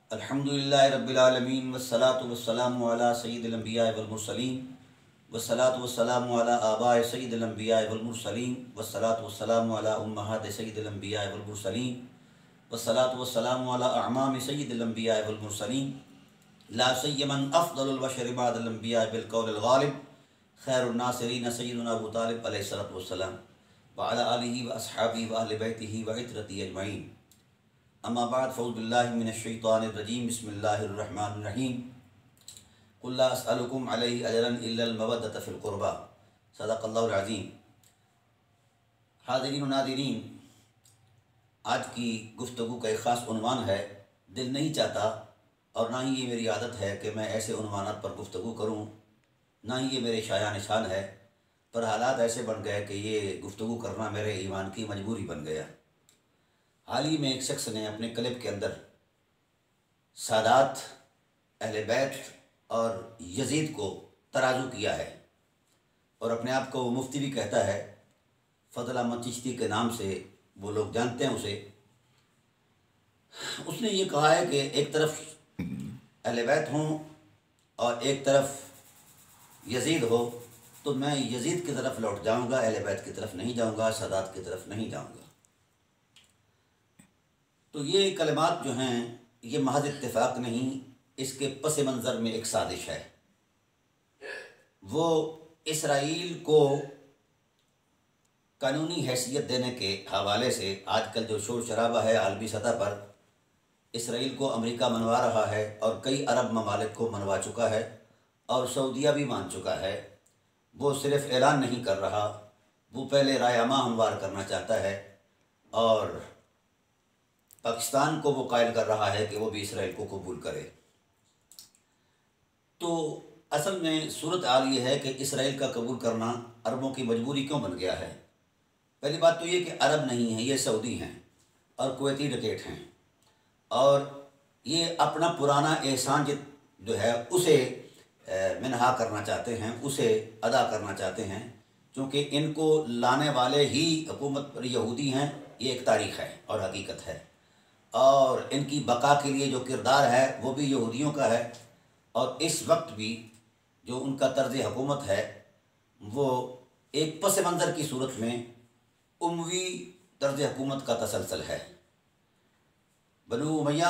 الحمدللہ رب العالمین والصلاة والسلام علی سید الانبیاء والمرسلین والصلاة والسلام علی آباء سید الانبیاء والمرسلین والصلاة والسلام علی امہات سید الانبیاء والمرسلین والصلاة والسلام علی اعمام سید الانبیاء والمرسلین لا سیما افضل البشر بعد الانبیاء بالقول الغالب خیر الناصرین سیدنا ابو طالب علیہ الصلاۃ والسلام وعلی آلہ واصحابہ واہل بیتہ وعترتہ اجمعین. اما بعد فاعوذ باللہ من الشیطان الرجیم بسم اللہ الرحمن الرحیم. قل لا اسألکم علیہ اجرا الا المودۃ فی القربى صدق اللہ العظیم. حاضرین و ناظرین، آج کی گفتگو کا ایک خاص عنوان ہے. دل نہیں چاہتا اور نہ ہی یہ میری عادت ہے کہ میں ایسے عنوانات پر گفتگو کروں، نہ ہی یہ میرے شایع نشان ہے، پر حالات ایسے بن گئے کہ یہ گفتگو کرنا میرے ایمان کی مجبوری بن گیا. حال ہی میں ایک شخص نے اپنے کلپ کے اندر سادات، اہل بیت اور یزید کو ترازو کیا ہے اور اپنے آپ کو وہ مفتی بھی کہتا ہے. فضل احمد چشتی کے نام سے وہ لوگ جانتے ہیں اسے. اس نے یہ کہا ہے کہ ایک طرف اہل بیت ہوں اور ایک طرف یزید ہو تو میں یزید کی طرف لوٹ جاؤں گا، اہل بیت کی طرف نہیں جاؤں گا، سادات کی طرف نہیں جاؤں گا. تو یہ کلمات جو ہیں یہ محض اتفاق نہیں، اس کے پس منظر میں ایک سازش ہے. وہ اسرائیل کو قانونی حیثیت دینے کے حوالے سے آج کل جو شور شرابہ ہے عالمی سطح پر، اسرائیل کو امریکہ منوا رہا ہے اور کئی عرب ممالک کو منوا چکا ہے اور سعودیہ بھی مان چکا ہے. وہ صرف اعلان نہیں کر رہا، وہ پہلے رائے عامہ ہموار کرنا چاہتا ہے اور پاکستان کو وہ قائل کر رہا ہے کہ وہ بھی اسرائیل کو قبول کرے. تو اصل میں صورتحال یہ ہے کہ اسرائیل کا قبول کرنا عربوں کی مجبوری کیوں بن گیا ہے. پہلی بات تو یہ کہ عرب نہیں ہیں، یہ سعودی ہیں اور کویتی ڈکیٹ ہیں، اور یہ اپنا پرانا احسان جو ہے اسے منہا کرنا چاہتے ہیں، اسے ادا کرنا چاہتے ہیں، چونکہ ان کو لانے والے ہی حکومت پر یہودی ہیں. یہ ایک تاریخ ہے اور حقیقت ہے، اور ان کی بقا کے لیے جو کردار ہے وہ بھی یہودیوں کا ہے. اور اس وقت بھی جو ان کا طرز حکومت ہے وہ ایک پس منظر کی صورت میں اموی طرز حکومت کا تسلسل ہے. بنو امیہ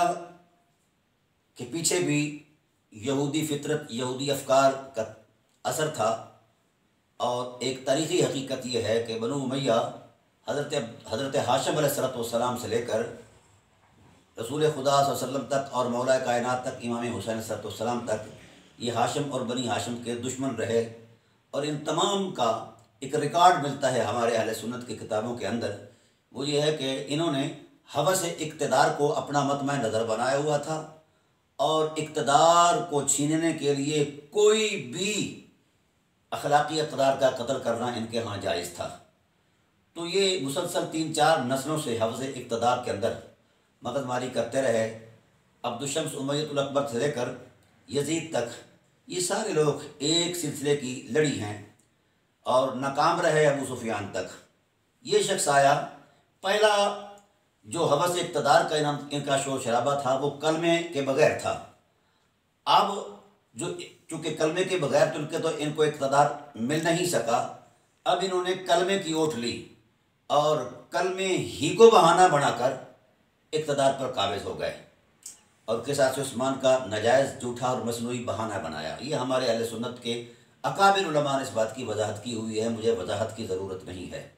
کے پیچھے بھی یہودی فطرت، یہودی افکار کا اثر تھا. اور ایک تاریخی حقیقت یہ ہے کہ بنو امیہ حضرت ہاشم علیہ السلام سے لے کر رسول خدا صلی اللہ علیہ وسلم تک اور مولا کائنات تک امام حسین علیہ السلام تک یہ ہاشم اور بنی ہاشم کے دشمن رہے. اور ان تمام کا ایک ریکارڈ ملتا ہے ہمارے اہل سنت کی کتابوں کے اندر. وہ یہ ہے کہ انہوں نے ہوس اقتدار کو اپنا مطمع نظر بنایا ہوا تھا اور اقتدار کو چھیننے کے لیے کوئی بھی اخلاقی اقدار کا قتل کرنا ان کے ہاں جائز تھا. تو یہ مسلسل 3-4 نسلوں سے حوض اقتدار کے اندر مغز ماری کرتے رہے. عبدالشمس امیۃ الاکبر سے لے کر یزید تک یہ سارے لوگ ایک سلسلے کی لڑی ہیں اور ناکام رہے ابو سفیان تک. یہ شخص آیا، پہلا جو حوث اقتدار کا ان کا شور شرابہ تھا وہ کلمے کے بغیر تھا. اب جو چونکہ کلمے کے بغیر تو ان کو اقتدار مل نہیں سکا، اب انہوں نے کلمے کی اوٹ لی اور کلمے ہی کو بہانہ بنا کر اقتدار پر قابض ہو گئے اور قصاص عثمان کا ناجائز جھوٹا اور مصنوعی بہانہ بنایا. یہ ہمارے اہل سنت کے اکابر علماء نے اس بات کی وضاحت کی ہوئی ہے، مجھے وضاحت کی ضرورت نہیں ہے.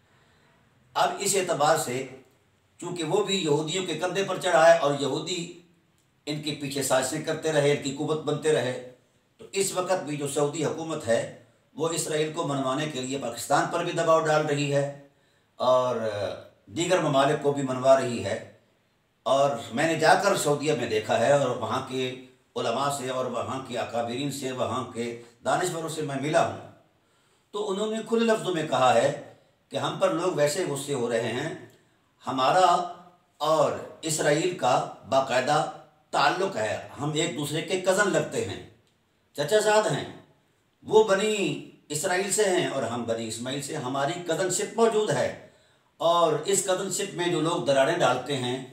اب اس اعتبار سے چونکہ وہ بھی یہودیوں کے کندھے پر چڑھائے اور یہودی ان کے پیچھے سازشیں کرتے رہے، ان کی قوت بنتے رہے، تو اس وقت بھی جو سعودی حکومت ہے وہ اسرائیل کو منوانے کے لیے پاکستان پر بھی دباؤ ڈال رہی ہے اور دیگر ممالک کو بھی منوا رہی ہے. اور میں نے جا کر سعودیہ میں دیکھا ہے اور وہاں کے علماء سے اور وہاں کے اکابرین سے، وہاں کے دانشوروں سے میں ملا ہوں، تو انہوں نے کھلے لفظوں میں کہا ہے کہ ہم پر لوگ ویسے غصے ہو رہے ہیں، ہمارا اور اسرائیل کا باقاعدہ تعلق ہے، ہم ایک دوسرے کے کزن لگتے ہیں، چچا زاد ہیں. وہ بنی اسرائیل سے ہیں اور ہم بنی اسماعیل سے، ہماری کزن شپ موجود ہے. اور اس کزن شپ میں جو لوگ دراڑیں ڈالتے ہیں،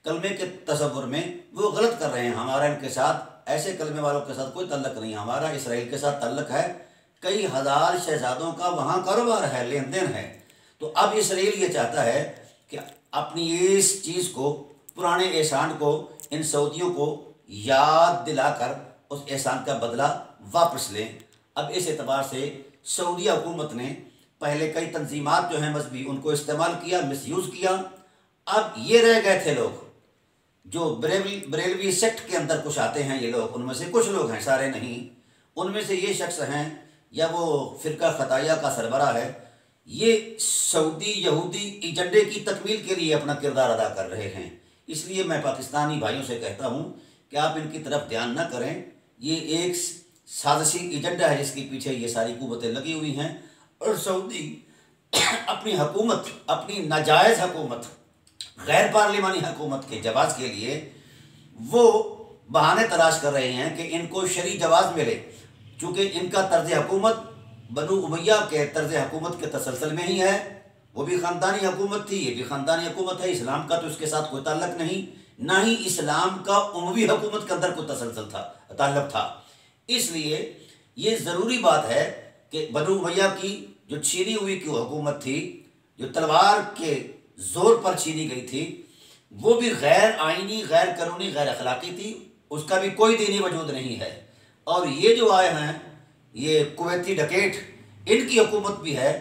کلمے کے تصور میں وہ غلط کر رہے ہیں. ہمارا ان کے ساتھ ایسے کلمے والوں کے ساتھ کوئی تعلق نہیں. ہمارا اسرائیل کے ساتھ تعلق ہے. کئی ہزار شہزادوں کا وہاں کاروبار ہے، لین دین ہے. تو اب اسرائیل یہ چاہتا ہے کہ اپنی اس چیز کو، پرانے احسان کو، ان سعودیوں کو یاد دلا کر اس احسان کا بدلہ واپس لیں. اب اس اعتبار سے سعودی حکومت نے پہلے کئی تنظیمات جو ہیں مذہبی، ان کو استعمال کیا، مس یوز کیا. اب یہ رہ گئے تھے لوگ جو بریلوی سیکٹ کے اندر کچھ آتے ہیں. یہ لوگ، ان میں سے کچھ لوگ ہیں، سارے نہیں. ان میں سے یہ شخص ہیں یا وہ فرقہ خطایہ کا سربراہ ہے، یہ سعودی یہودی ایجنڈے کی تکمیل کے لیے اپنا کردار ادا کر رہے ہیں. اس لیے میں پاکستانی بھائیوں سے کہتا ہوں کہ آپ ان کی طرف دھیان نہ کریں. یہ ایک سازشی ایجنڈا ہے جس کے پیچھے یہ ساری قوتیں لگی ہوئی ہیں. اور سعودی اپنی حکومت، اپنی ناجائز حکومت، غیر پارلیمانی حکومت کے جواز کے لیے وہ بہانے تلاش کر رہے ہیں کہ ان کو شرعی جواز ملے. چونکہ ان کا طرز حکومت بنو امیہ کے طرز حکومت کے تسلسل میں ہی ہے. وہ بھی خاندانی حکومت تھی، یہ بھی خاندانی حکومت ہے. اسلام کا تو اس کے ساتھ کوئی تعلق نہیں، نہ ہی اسلام کا اموی حکومت کے اندر کوئی تسلسل تھا، تعلق تھا. اس لیے یہ ضروری بات ہے کہ بنو امیہ کی جو چھینی ہوئی کی حکومت تھی، جو تلوار کے زور پر چھینی گئی تھی، وہ بھی غیر آئینی، غیر قانونی، غیر اخلاقی تھی. اس کا بھی کوئی دینی وجود نہیں ہے. اور یہ جو آئے ہیں یہ کویتی ڈکیٹ، ان کی حکومت بھی ہے.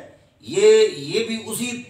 یہ بھی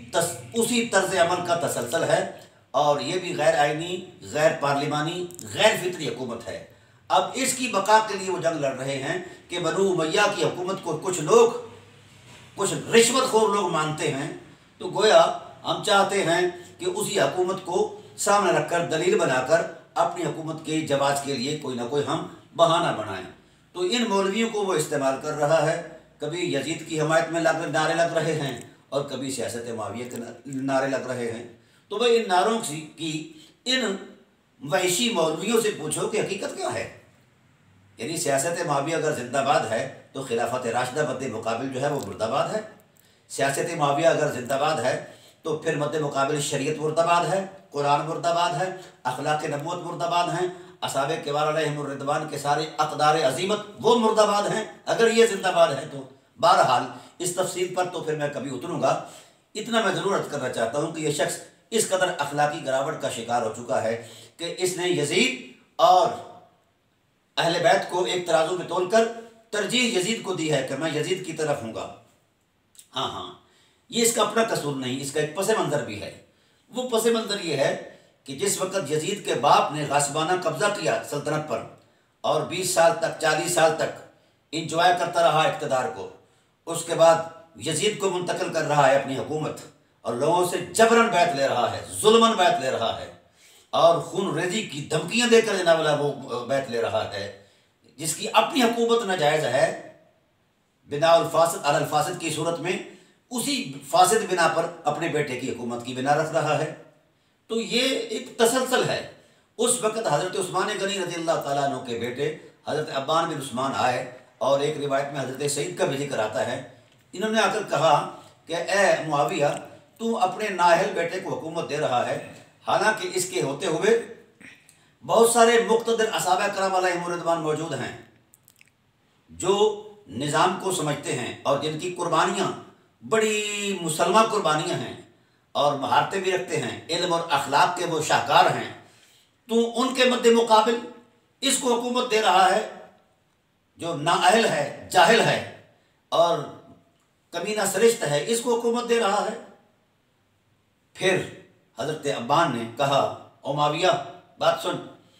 اسی طرز عمل کا تسلسل ہے. اور یہ بھی غیر آئینی، غیر پارلیمانی، غیر فطری حکومت ہے. اب اس کی بقا کے لیے وہ جنگ لڑ رہے ہیں کہ بنو امیہ کی حکومت کو کچھ لوگ، کچھ رشوت خور لوگ مانتے ہیں. تو گویا ہم چاہتے ہیں کہ اسی حکومت کو سامنے رکھ کر، دلیل بنا کر اپنی حکومت کے جواز کے لیے کوئی نہ کوئی ہم بہانہ بنائیں. تو ان مولویوں کو وہ استعمال کر رہا ہے. کبھی یزید کی حمایت میں نعرے لگ رہے ہیں اور کبھی سیاست معاویہ کے نعرے لگ رہے ہیں. تو بھائی ان نعروں کی ان وحشی مولویوں سے پوچھو کہ حقیقت کیا ہے. یعنی سیاست معاویہ اگر زندہ باد ہے تو خلافت راشدہ مد مقابل جو ہے وہ مردہ باد ہے. سیاست معاویہ اگر زندہ باد ہے تو پھر مد مقابل شریعت مردہ باد ہے، قرآن مردہ باد ہے، اخلاق نبوت مردہ باد ہیں، اصحاب کبار علیہم الرضوان کے سارے اقدار عظیمت وہ مردہ باد ہیں اگر یہ زندہ باد ہے تو. بہرحال اس تفصیل پر تو پھر میں کبھی اتروں گا. اتنا میں ضرور عرض کرنا چاہتا ہوں کہ یہ شخص اس قدر اخلاقی گراوٹ کا شکار ہو چکا ہے کہ اس نے یزید اور اہل بیت کو ایک ترازو میں تول کر ترجیح یزید کو دی ہے کہ میں یزید کی طرف ہوں گا. ہاں یہ اس کا اپنا قصور نہیں، اس کا ایک پس منظر بھی ہے. وہ پس منظر یہ ہے کہ جس وقت یزید کے باپ نے غاصبانہ قبضہ کیا سلطنت پر اور 20 سال تک، 40 سال تک انجوائے کرتا رہا اقتدار کو، اس کے بعد یزید کو منتقل کر رہا ہے اپنی حکومت اور لوگوں سے جبراً بیعت لے رہا ہے، ظلماً بیعت لے رہا ہے اور خون ریزی کی دھمکیاں دے کر جناب والا وہ بیعت لے رہا ہے، جس کی اپنی حکومت ناجائز ہے بنا الفاسد علی الفاسد کی صورت میں. اسی فاسد بنا پر اپنے بیٹے کی حکومت کی بنا رکھ رہا ہے. تو یہ ایک تسلسل ہے. اس وقت حضرت عثمان غنی رضی اللہ تعالیٰ عنہ کے بیٹے حضرت عبان بن عثمان آئے اور ایک روایت میں حضرت سعید کا بھی ذکر آتا ہے. انہوں نے آ کر کہا کہ اے معاویہ، تو اپنے نااہل بیٹے کو حکومت دے رہا ہے، حالانکہ اس کے ہوتے ہوئے بہت سارے مقتدر اصحابہ کرام علیہم الرضوان موجود ہیں جو نظام کو سمجھتے ہیں اور جن کی قربانیاں بڑی مسلمہ قربانیاں ہیں اور مہارتیں بھی رکھتے ہیں، علم اور اخلاق کے وہ شاہکار ہیں. تو ان کے مد مقابل اس کو حکومت دے رہا ہے جو نااہل ہے، جاہل ہے اور کمینہ سرشت ہے، اس کو حکومت دے رہا ہے. پھر حضرت عبان نے کہا او معاویہ بات سن،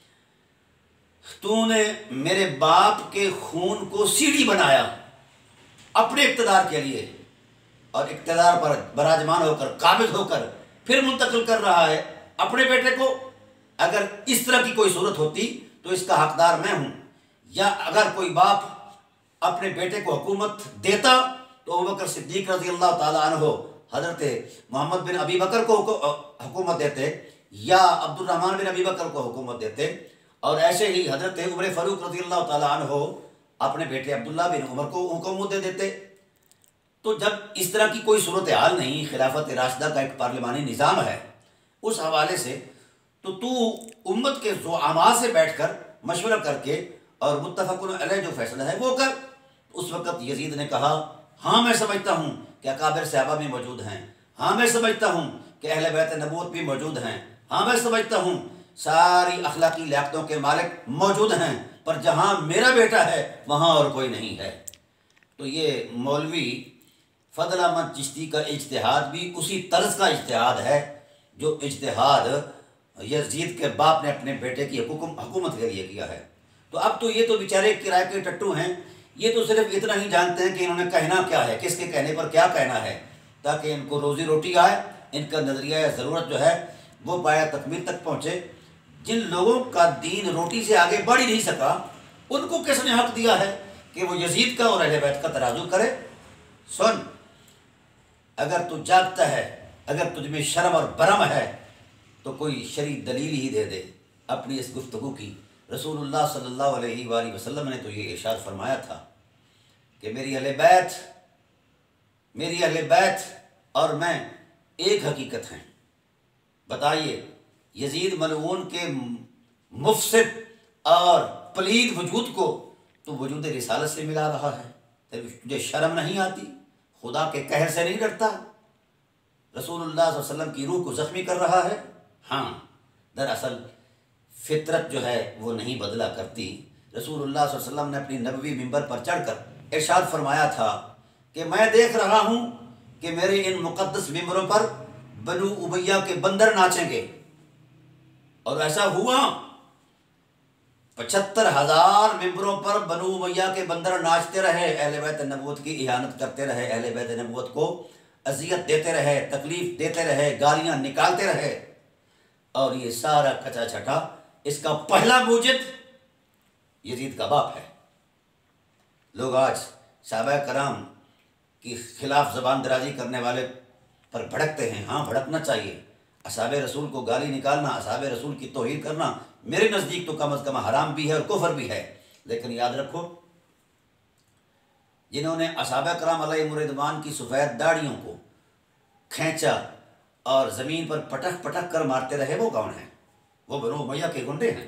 تو نے میرے باپ کے خون کو سیڑھی بنایا اپنے اقتدار کے لیے اور اقتدار پر براجمان ہو کر، قابض ہو کر پھر منتقل کر رہا ہے اپنے بیٹے کو. اگر اس طرح کی کوئی صورت ہوتی تو اس کا حقدار میں ہوں. یا اگر کوئی باپ اپنے بیٹے کو حکومت دیتا تو ابوبکر صدیق رضی اللہ تعالیٰ عنہ حضرت محمد بن ابی بکر کو حکومت دیتے یا عبد الرحمن بن ابی بکر کو حکومت دیتے، اور ایسے ہی حضرت عمر فاروق رضی اللہ تعالیٰ عنہ اپنے بیٹے عبداللہ بن عمر کو حکومت دے دیتے. تو جب اس طرح کی کوئی صورتحال نہیں، خلافت راشدہ کا ایک پارلیمانی نظام ہے، اس حوالے سے تو امت کے زعماء سے بیٹھ کر مشورہ کر کے اور متفقن علیہ جو فیصلہ ہے وہ کر۔ اس وقت یزید نے کہا ہاں میں سمجھتا ہوں کہ اکابر صحابہ بھی موجود ہیں، ہاں میں سمجھتا ہوں کہ اہل بیت نبوت بھی موجود ہیں، ہاں میں سمجھتا ہوں ساری اخلاقی لیاقتوں کے مالک موجود ہیں، پر جہاں میرا بیٹا ہے وہاں اور کوئی نہیں ہے۔ تو یہ مولوی فضل احمد چشتی کا اجتہاد بھی اسی طرز کا اجتہاد ہے جو اجتہاد یزید کے باپ نے اپنے بیٹے کی حکومت کے لیے کیا ہے۔ تو اب تو یہ تو بیچارے کرائے کے ٹٹو ہیں، یہ تو صرف اتنا ہی جانتے ہیں کہ انہوں نے کہنا کیا ہے، کس کے کہنے پر کیا کہنا ہے، تاکہ ان کو روزی روٹی آئے، ان کا نظریہ ضرورت جو ہے وہ پایا تکمیل تک پہنچے۔ جن لوگوں کا دین روٹی سے آگے بڑھ ہی نہیں سکا، ان کو کس نے حق دیا ہے کہ وہ یزید کا اور اہل بیت کا ترازو کرے؟ سن، اگر تو جاگتا ہے، اگر تجھ میں شرم اور برم ہے تو کوئی شرعی دلیل ہی دے دے اپنی اس گفتگو کی۔ رسول اللہ صلی اللہ علیہ وآلہ وسلم نے تو یہ ارشاد فرمایا تھا کہ میری اہل بیت اور میں ایک حقیقت ہیں۔ بتائیے، یزید ملعون کے مفسد اور پلید وجود کو تو وجود رسالت سے ملا رہا ہے، تجھے شرم نہیں آتی؟ خدا کے قہر سے نہیں ڈرتا؟ رسول اللہ صلی اللہ علیہ وسلم کی روح کو زخمی کر رہا ہے۔ ہاں، دراصل فطرت جو ہے وہ نہیں بدلا کرتی۔ رسول اللہ صلی اللہ علیہ وسلم نے اپنی نبوی منبر پر چڑھ کر ارشاد فرمایا تھا کہ میں دیکھ رہا ہوں کہ میرے ان مقدس ممبروں پر بنو امیہ کے بندر ناچیں گے، اور ایسا ہوا۔ 75,000 ممبروں پر بنو امیہ کے بندر ناچتے رہے، اہل بیت نبوت کی اہانت کرتے رہے، اہل بیت نبوت کو اذیت دیتے رہے، تکلیف دیتے رہے، گالیاں نکالتے رہے، اور یہ سارا کچا چھٹا اس کا پہلا موجد یزید کا باپ ہے۔ لوگ آج صحابہ کرام کی خلاف زبان درازی کرنے والے پر بھڑکتے ہیں۔ ہاں، بھڑکنا چاہیے۔ اصحاب رسول کو گالی نکالنا، اصحاب رسول کی توہین کرنا میرے نزدیک تو کم از کم حرام بھی ہے اور کفر بھی ہے۔ لیکن یاد رکھو، جنہوں نے اصحاب کرام علیہم رضوان کی سفید داڑھیوں کو کھینچا اور زمین پر پٹک پٹک کر مارتے رہے، وہ کون ہیں؟ وہ بنو امیہ کے گنڈے ہیں۔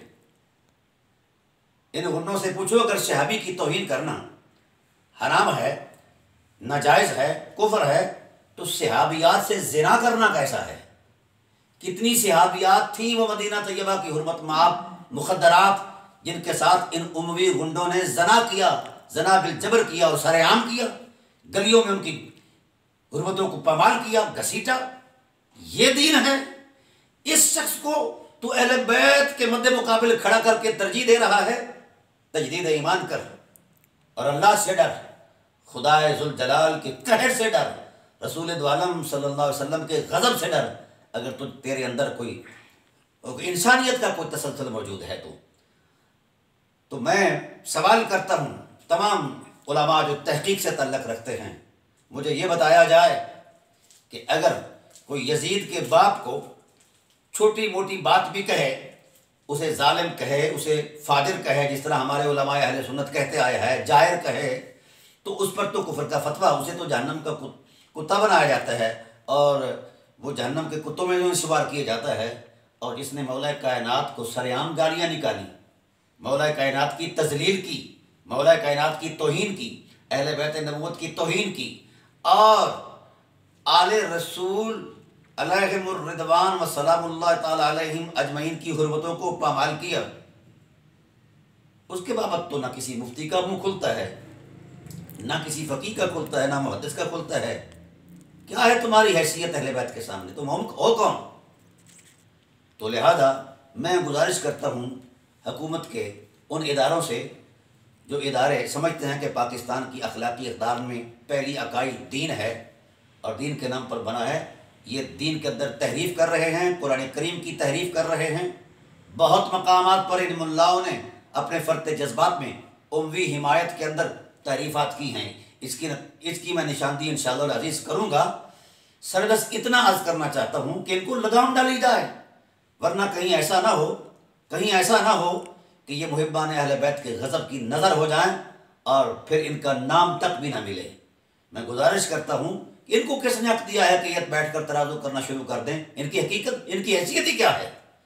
ان گنڈوں سے پوچھو، اگر صحابی کی توہین کرنا حرام ہے، ناجائز ہے، کفر ہے، تو صحابیات سے زنا کرنا کیسا ہے؟ کتنی صحابیات تھیں وہ مدینہ طیبہ کی حرمت مآب مخدرات، جن کے ساتھ ان اموی گنڈوں نے زنا کیا، زنا بالجبر کیا اور سر عام کیا، گلیوں میں ان کی حرمتوں کو پامال کیا، گھسیٹا۔ یہ دین ہے؟ اس شخص کو تو اہل بیت کے مد مقابل کھڑا کر کے ترجیح دے رہا ہے؟ تجدید ایمان کر اور اللہ سے ڈر، خدا ذوالجلال کے قہر سے ڈر، رسول دو عالم صلی اللہ علیہ وسلم کے غضب سے ڈر۔ اگر تیرے اندر کوئی انسانیت کا کوئی تسلسل موجود ہے تو میں سوال کرتا ہوں تمام علماء جو تحقیق سے تعلق رکھتے ہیں، مجھے یہ بتایا جائے کہ اگر کوئی یزید کے باپ کو چھوٹی موٹی بات بھی کہے، اسے ظالم کہے، اسے فاجر کہے، جس طرح ہمارے علماء اہل سنت کہتے آئے ہیں، جائر کہے، تو اس پر تو کفر کا فتویٰ، اسے تو جہنم کا کتا بنایا جاتا ہے اور وہ جہنم کے کتوں میں شمار کیا جاتا ہے۔ اور جس نے مولا کائنات کو سرعام گالیاں نکالی، مولا کائنات کی تذلیل کی، مولا کائنات کی توہین کی، اہل بیت نبوت کی توہین کی، اور آل رسول علیہم الرضوان و سلام اللہ تعالی علیہم اجمعین کی حرمتوں کو پامال کیا، اس کے بابت تو نہ کسی مفتی کا منہ کھلتا ہے، نہ کسی فقیہ کا کھلتا ہے، نہ محدث کا کھلتا ہے۔ کیا ہے تمہاری حیثیت اہل بیت کے سامنے؟ تم ہو کون؟ تو لہذا میں گزارش کرتا ہوں حکومت کے ان اداروں سے جو ادارے سمجھتے ہیں کہ پاکستان کی اخلاقی اقدار میں پہلی عقائد دین ہے اور دین کے نام پر بنا ہے، یہ دین کے اندر تحریف کر رہے ہیں، قرآن کریم کی تحریف کر رہے ہیں۔ بہت مقامات پر ان ملاؤں نے اپنے فرط جذبات میں اموی حمایت کے اندر تحریفات کی ہیں۔ اس کی میں نشاندہی انشاءاللہ العزیز کروں گا۔ سربس اتنا عرض کرنا چاہتا ہوں کہ ان کو لگام ڈالی جائے، ورنہ کہیں ایسا نہ ہو کہ یہ محبان اہل بیت کے غضب کی نظر ہو جائیں اور پھر ان کا نام تک بھی نہ ملے۔ میں گزارش کرتا ہوں کہ ان کو کس نے حق دیا ہے کہ یہ بیٹھ کر ترازو کرنا شروع کر دیں؟ ان کی حقیقت، ان کی حیثیت ہی کیا ہے؟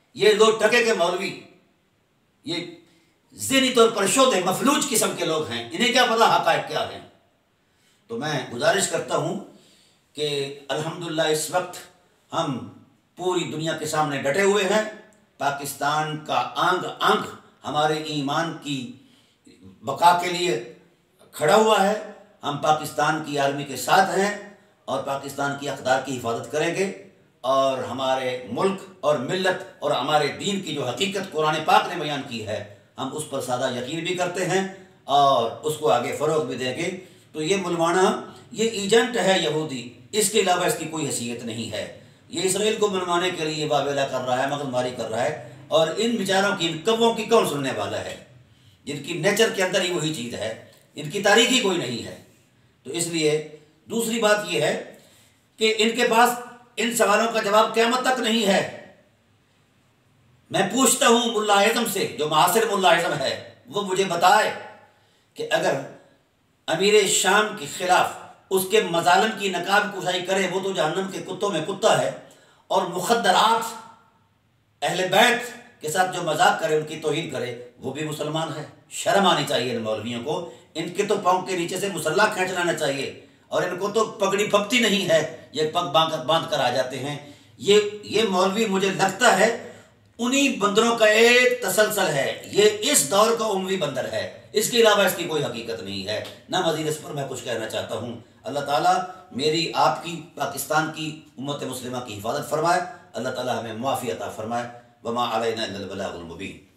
ये दो टके के मौलवी, ये ज़हनी तौर पर शोधे मफलूज किस्म के लोग हैं, इन्हें क्या पता हक़ाइक़ क्या है। तो मैं गुजारिश करता हूँ कि अल्हम्दुलिल्लाह इस वक्त हम पूरी दुनिया के सामने डटे हुए हैं। पाकिस्तान का आंग आंग हमारे ईमान की बका के लिए खड़ा हुआ है। हम पाकिस्तान की आर्मी के साथ हैं और पाकिस्तान की अक़दार की हिफाजत करेंगे, और हमारे मुल्क और मिल्लत और हमारे दीन की जो हकीकत कुरान पाक ने बयान की है, हम उस पर सादा यकीन भी करते हैं और उसको आगे फ़रोग़ भी देंगे। तो ये मुलवाना, ये एजेंट है यहूदी, इसके अलावा इसकी कोई हैसियत नहीं है। ये इसराइल को मनवाने के लिए वावेला कर रहा है, मगजमारी कर रहा है, और इन बेचारों की, इन कव्वों की कौन सुनने वाला है, जिनकी नेचर के अंदर ही वही चीज़ है, इनकी तारीख ही कोई नहीं है। तो इसलिए दूसरी बात यह है कि इनके पास इन सवालों का जवाब क़यामत तक नहीं है। मैं पूछता हूँ मुल्ला आज़म से, जो महासिर मुल्ला आज़म है, वो मुझे बताए कि अगर अमीर शाम के ख़िलाफ़ उसके मज़ालिम की नकाब कुशाई करे, वो तो जहन्नम के कुत्तों में कुत्ता है, और मुख़द्दरात अहले बैत के साथ जो मजाक करे, उनकी तौहीन करे, वो भी मुसलमान है। शर्म आनी चाहिए इन मौलवियों को। इनके तो पाँव के नीचे से मुसल्ला खींच लाना चाहिए, और इनको तो पगड़ी फपती नहीं है, ये पग बांध कर आ जाते हैं। ये मौलवी मुझे लगता है उन्हीं बंदरों का एक तसलसल है। ये इस दौर का उमवी बंदर है, इसके अलावा इसकी कोई हकीकत नहीं है। ना मज़ीद इस पर मैं कुछ कहना चाहता हूँ। अल्लाह ताला मेरी, आपकी, पाकिस्तान की उम्मत मुस्लिमा की हिफाजत फरमाए। अल्लाह ताला हमें मुआफ़ी अता फरमाए। वमा अलैना इल्लल बलागुल मुबीन।